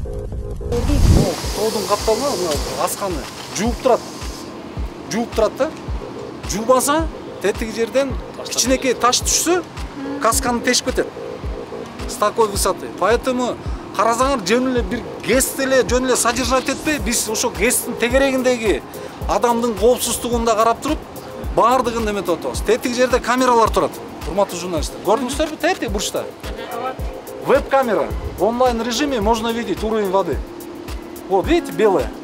Тоодун капталына асканы жууп турат да. Жуубаса тетиги жерден кичинекей таш түшсө, касканы тешип кетет. С такой высоты. Поэтому карасаңар жөн эле бир ГЭС эле жөн эле содержать этпей, биз ошо ГЭСтин тегерегиндеги адамдын коопсуздугун да карап туруп, баардыгын эметип атабыз. Тетиги жерде камералар турат. Урматтуу журналисттер, көрдүңүздөрбү тетиги бурчта? Веб-камера. В онлайн режиме можно видеть уровень воды. Вот, видите, белая.